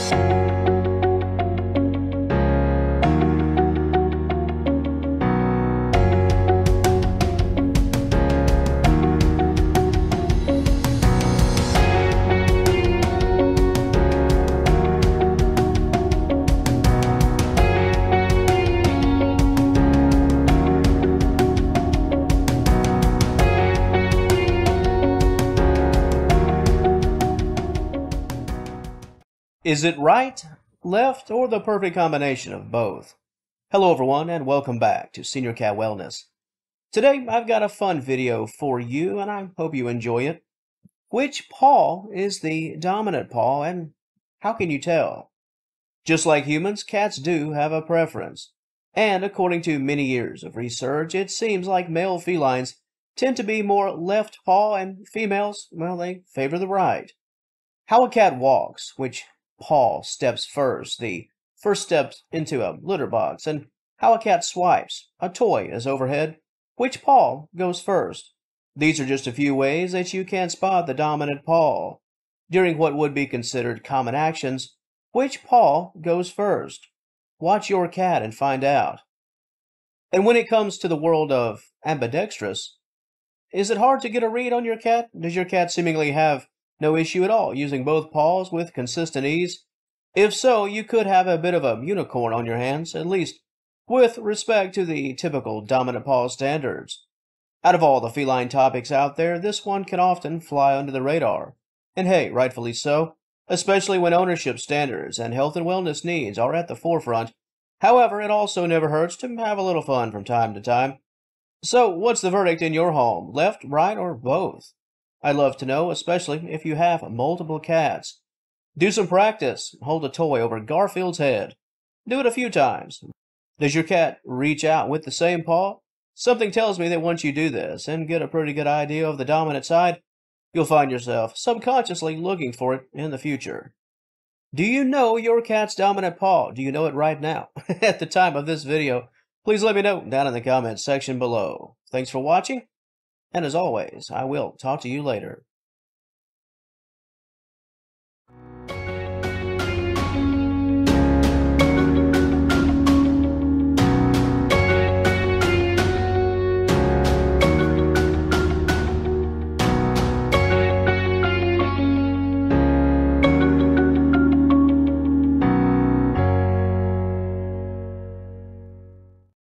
Is it right, left, or the perfect combination of both? Hello everyone and welcome back to Senior Cat Wellness. Today I've got a fun video for you and I hope you enjoy it. Which paw is the dominant paw and how can you tell? Just like humans, cats do have a preference. And according to many years of research, it seems like male felines tend to be more left paw and females, well, they favor the right. How a cat walks, which paw steps first, the first steps into a litter box, and how a cat swipes, a toy is overhead, which paw goes first. These are just a few ways that you can spot the dominant paw. During what would be considered common actions, which paw goes first? Watch your cat and find out. And when it comes to the world of ambidextrous, is it hard to get a read on your cat? Does your cat seemingly have no issue at all using both paws with consistent ease? If so, you could have a bit of a unicorn on your hands, at least with respect to the typical dominant paw standards. Out of all the feline topics out there, this one can often fly under the radar. And hey, rightfully so, especially when ownership standards and health and wellness needs are at the forefront. However, it also never hurts to have a little fun from time to time. So, what's the verdict in your home? Left, right, or both? I'd love to know, especially if you have multiple cats. Do some practice. Hold a toy over Garfield's head. Do it a few times. Does your cat reach out with the same paw? Something tells me that once you do this and get a pretty good idea of the dominant side, you'll find yourself subconsciously looking for it in the future. Do you know your cat's dominant paw? Do you know it right now? At the time of this video, please let me know down in the comments section below. Thanks for watching. And as always, I will talk to you later.